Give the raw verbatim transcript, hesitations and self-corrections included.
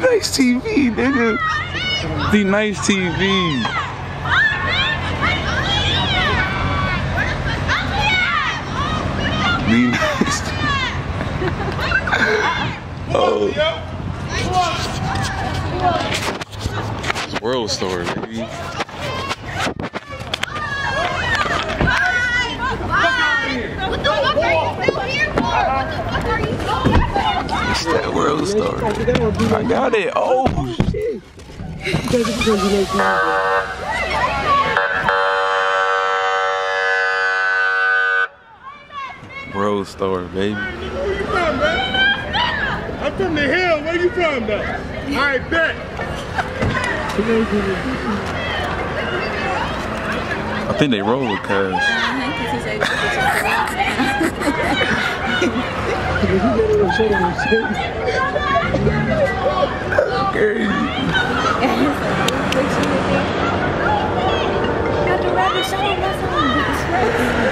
DNiCETV, nigga. DNiCETV. DNiCETV. Oh. WORLDSTAR, baby. It's that WORLDSTAR. I got it. Oh shit. WORLDSTAR, baby. Where you from, man? I'm from the hill. Where you from, though? Alright, bet. I think they roll with cuz. Crazy. Got the rabbit shuttle.